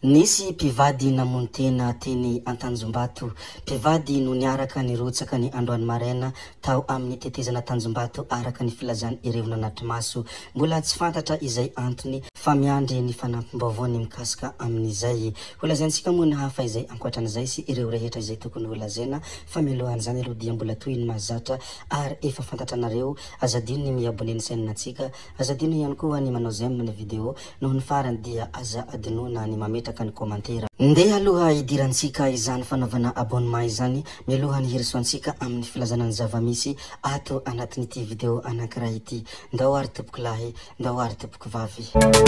Nisy mpivady namono tena teny Antanjombato. Mpivady no niaraka nirotsaka ny androany maraina tao amin'ny tetezana Tanjombato araka ny filazany ireo nanatrimaso. Mbola tsy fantatra izay antony fa miandry ny fanampim-baovao ny mikasika amin'izay. Holazaintsika moa ny hafa izay ankoatran'izay sy ireo rehetra izay tokony holazaina fa mialohan'izany aloha dia mbola toy ny mahazatra ary efa fantatra nareo azadino ny miabone ny sainantsika, azadino ihany koa ny manao j'aime ny video, noho ny farany dia aza adinona ny mametraka ny komantera. Ndeha aloha idirantsika izany fanaovana abonnement izany, mialoha ny herisoantsika amin'ny filazana ny zavamisy ato anatin'ity video anankiray ity. Ndao ary tompoko lahy, ndao ary tompoko vavy.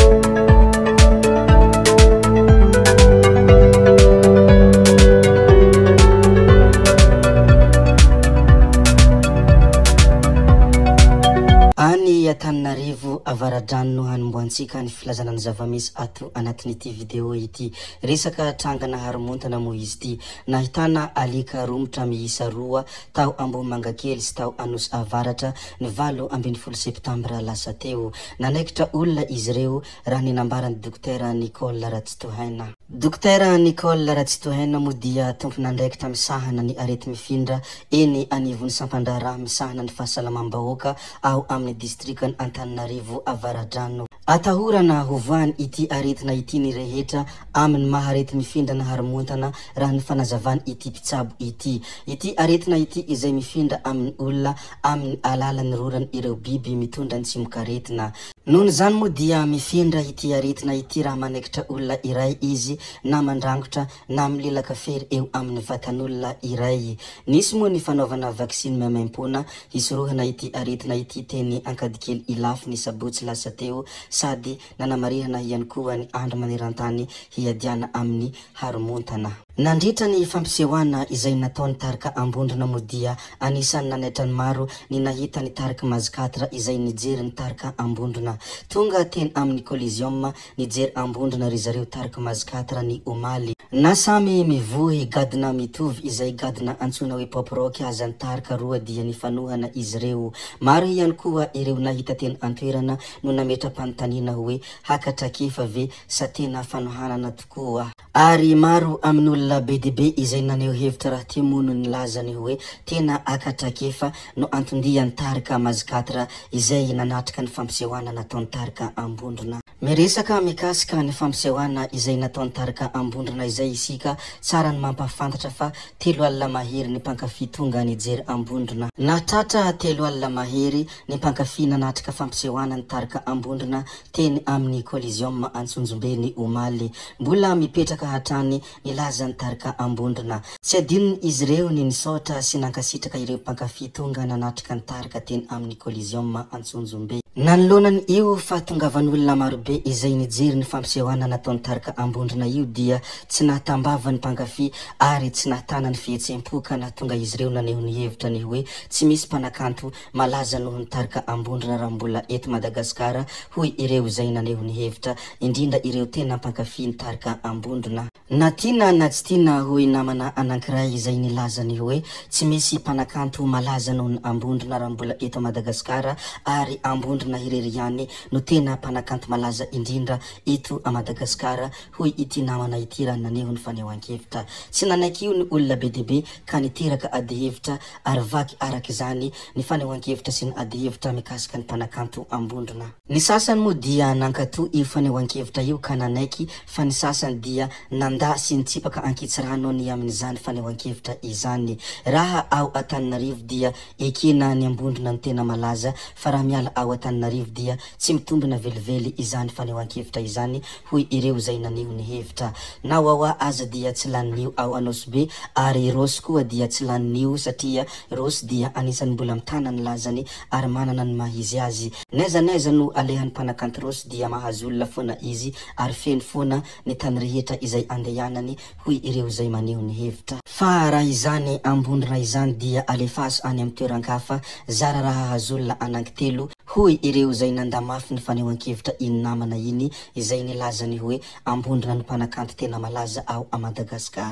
Ani Antananarivo Avaradrano no hanomboantsika ny filazana ny zavamisy ato anatin'ity video ity. Resaka trangana haromontana moa izy ity. Nahitana alika romotra miisa roa tao Ambohimangakely sy tao Anosy Avaratra ny 28 septambra lasa teo. Nanaikitra olona izy ireo raha ninambaran'ny Dokotera Nicole Ratsitohaina. Dokotera Nicole Ratsitohaina moa dia tompon'andraikitra misahana ny arety mifindra eny anivon'ny Sampandraraha misahana ny fahasalamam-bahoaka ao amin'ny distrikany Antananarivo Avaradrano. Atahorana hovoany ity aretina ity ny rehetra amin'ny maharety mifindra na haromontana raha ny fanazavany ity mpitsabo ity. Ity aretina ity izay mifindra amin'ny olona amin'ny alalan'ny rorany ireo biby mitondra ny tsimokaretina. Nohon' izany moa dia mifindra ity aretina ity raha manaikitra olona iray izy na mandrangotra na milelaka fery eo amin'ny vatan'olona iray. Nisy moa ny fanaovana vaksiny maimaim-pona hisorohana ity aretina ity teny Ankadikely ilafy ny sabotsy lasa teo sady nanamarihana ihany koa ny andro manerantany hiadiana amin'ny haromontana. Nandritra ny fampisehoana izay nataony Tarika Ambondrona moa dia anisan'ny nanaitra ny maro ny nahita ny Tarika Mazikatra izay nijery ny Tarika Ambondrona. Tonga teny amin'ny Coliseum nijery Ambondrona ry zareo Tarika Mazikatra ny omaly. Na samy mivohy gadina mitovy izay gadina antsona hoe pop rock azany Tarika roa dia nifanohana izy ireo. Maro ihany koa ireo nahita teny antoerana no nametra-panontaniana hoe hakatrakefa ve sa tena fanohanana tokoa. Ary maro amin'ny olona be dia be izay naneho hevitra raha ty mono ny lazany hoe tena hakatrakefa no antondiany Tarika Mazikatra izay nanatrika ny fampisehoana nataony Tarika Ambondrona. Miresaka mikasika ny fampisehoana izay nataony Tarika Ambondrona izay isika tsara ny mampafantatra fa 3 alina mahery ny mpankafy tonga nijery Ambondrona. Natratra 3 alina mahery ny mpankafy nanatrika fampisehoana ny Tarika Ambondrona teny amin'ny Coliseum Antsonjombe ny omaly. Mbola mipetraka hatrany nilaza ny Tarika Ambondrona. Tsy adinony izy ireo ny nisaotra sy nankasitraka ireo mpankafy tonga nanatrika ny Tarika teny amin'ny Coliseum Antsonjombe. Nanolonany io fa tongavan'olona marobe izay nijery ny fampisehoana nataony Tarika Ambondrona io dia tsy nahatambava ny mpankafy ary tsy nahatana ny fihetsem-po ka nahatonga izy ireo naneho ny hevitra ny hoe tsy misy mpanakanto malaza noho ny Tarika Ambondrona raha mbola eto Madagasikara hoy ireo izay naneho ny hevitra, indrindra ireo tena mpankafy ny Tarika Ambondrona. Na tiana na tsy tiana hoy namana anankiray izay nilazany hoe tsy misy mpanakanto malaza noho ny Ambondrona raha mbola eto Madagasikara ary Ambondrona irery ihany no tena mpanakanto malaza indrindra eto a Madagasikara hoy ity namana ity raha naneho ny fanehoan-kevitra. Tsy nanaiky io ny olona be dia be ka niteraka ady hevitra ary vaky araka izany ny fanehoan-kevitra sy ny ady hevitra mikasika ny mpanakanto Ambondrona. Ny sasany moa dia nankatoa io fanehoan-kevitra io ka nanaiky fa ny sasany dia nanda sy nitsipaka ankitsirano ny amin'izany fanehoan-kevitra izany. Raha ao Antananarivo dia ekena ny Ambondrona ny tena malaza fa raha miala ao Antananarivo dia tsy mitombina velively izany fanehoan-kevitra izany hoy ireo izay naneho ny hevitra. Na wawa aza dia tsy lanin'io ao Anosy be ary Rosy koa dia tsy lanin'io satria Rosy dia anisan'ny mbola mitana ny lazany ary manana ny mahizy azy. Naiza no alehan'ny mpanakanto Rosy dia mahazo olona foana izy ary feno foana ny tany rehetra izay andehanany hoy ireo izay maneho ny hevitra. Fa raha izany Ambondrona izany dia alefaso any amin'ny toeran-kafa zara raha hahazo olona anankitelo hoy ireo izay nandamafy ny fanehoan-kevitra iny namana iny izay nilazany hoe Ambondrona ny mpanakanto tena malaza ao a Madagasikara.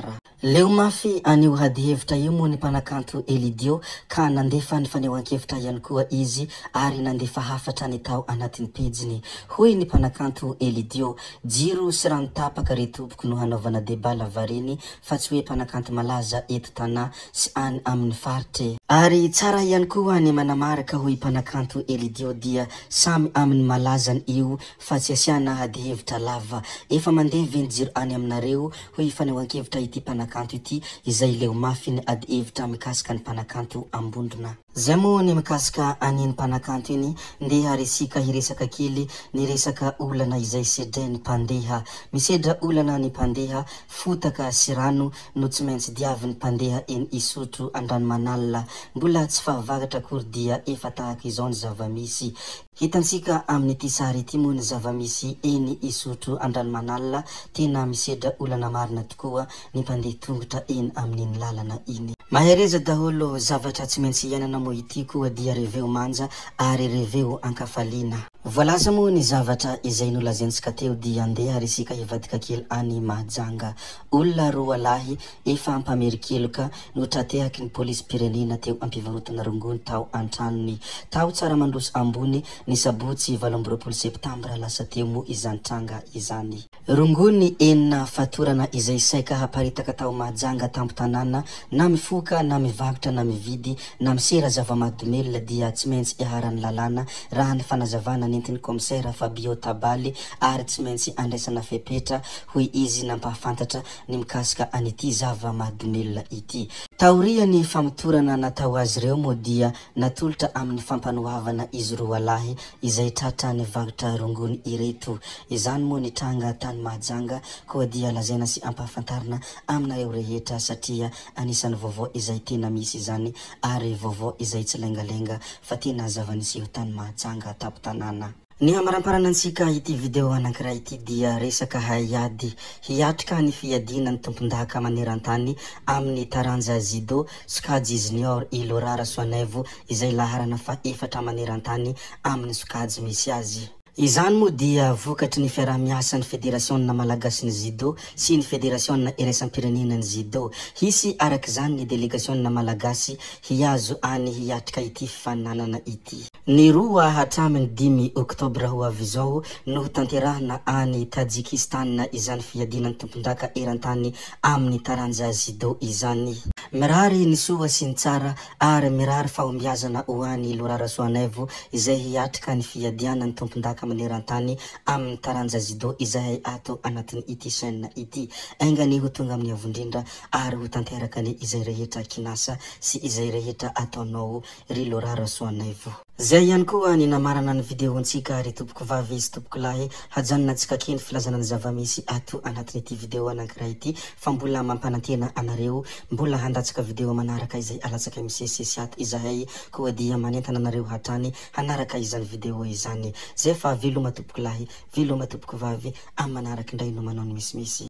Leo mafy anio hady hevitra io moa ny mpanakanto Elidio ka nandefa ny fanehoan-kevitra ihany koa izy ary nandefa hafatra ny tao anatin'ny pejiny. Hoy ny mpanakanto Elidio, jiro sy rano tapaka ry tompoko no hanaovana débat lavareny fa tsy hoe mpanakanto malaza eto tana sy any amin'ny faritra. Ary tsara ihany koa ny manamaraka hoy mpanakanto Elidio dia samy amin'ny malazany io fa tsy asiana hady hevitra lava. Efa mandevy ny jiro any aminareo hoy fanehoan-kevitra ity mpanakanto ity izay leo mafy ny ady hevitra mikasika ny mpanakanto Ambondrona. Zay moa ny mikasika aniny mpanakanto iny ndeha resika hiresaka kely ny resaka olana izay sedreny mpandeha. Misedra olana ny mpandeha fotaka sy rano no tsy maintsy diavy ny mpandeha eny Isotro Andranomanalina. Mbola tsy fahavakatra akory dia efa tahaka izao ny zavamisy. Hitansika amin'ity sary ity moa ny zavamisy eny Isotro Andranomanalina, tena misedra olana marina tokoa ny mpandeha tongotra eny amin'iny lalana iny. Mahereza daholo zavatra tsy maintsy iainana moa ity koa dia reveo manja ary reveo ankafaliana. Voalaza moa ny zavatra izay nolazaintsika teo dia andeha resika hivadika kely any Mahajanga. Olona roa lahy efa ampamerikeloka no tratehaky ny polisy pirenena teo ampivarotana rongony tao antranony. Tao tsara mandroso ambony ny sabotsy 12 septambra lasa teo moa izany tranga izany. Rongony enina fatorana izay saika haparitaka tao Mahajanga tampotanana na mifoka na mivakotra na mividy na misera zava-mahadomelona dia tsy maintsy iharan'ny lalàna raha ny fanazavana nentiny komisera Fabio Tabaly ary tsy maintsy andraisana fepetra hoy izy nampahafantatra ny mikasika an'ity zava-mahadomelona ity. Taoria ny famotorana natao azy ireo moa dia natolotra amin'ny fampanohavana izy roa lahy izay tratra ny vakotra rongony ireto. Izany moa ny tranga tany Mahajanga koa dia lazaina sy ampahafantarina aminareo rehetra satria anisan'ny vaovao izay tena misy izany ary vaovao izay tsy lengalenga fa tena zavaniseho tany Mahajanga tampotanana. Ny hamaramparanansika ity video anankiray ity dia resaka haiady hiatrika ny fiadiana ny tompon-daka maneran-tany amin'ny taranja Zido Sokajy Junior Ilorara Soanevo izay laharana fa 4 maneran-tany amin'ny Sokajy misy azy. Izany moa dia vokatry ny fiarah-miasan'ny Federasionna Malagasy ny Zido sy ny Federasionna Iraisam-pirenena ny Zido. Hisy arak'izany ny delegasionna Malagasy hiazo any hiatrika ity fifaninanana ity. Ny 2 hatramin'ny 5 Oktobra ho avy izao no tanterahana any Tajikistan izany fiadinan'ny tompon-daka eran-tany amin'ny taranja Zido izany. Mirary ny soa sy ny tsara ary mirary fahombiazana ho any Lorara Soanevo izay hiatrika ny fiadiana ny tompon-daka maneran-tany amin'ny taranja Zido izay ato anatin'ny ity chaîne ity. Aingany ho tonga amin'ny avondrindra ary ho tanteraka ny izay rehetra kinasa sy izay rehetra ataonao ry Lorara Soanevo. Zay ihany koa ny namarana ny videontsika ry tompoko vavy sy tompoko lahy hajanona tsika kely filazana ny zavamisy ato anatin'ity video anankiray ity fa mbola mampanantena anareo mbola handatsaka video manaraka izay alatsaka misesisy ato izahay koa dia manentana anareo hatrany hanaraka izany video izany. Zay fa veloma tompoko lahy, veloma tompoko vavy amin'ny manaraka indray no manao ny misimisy.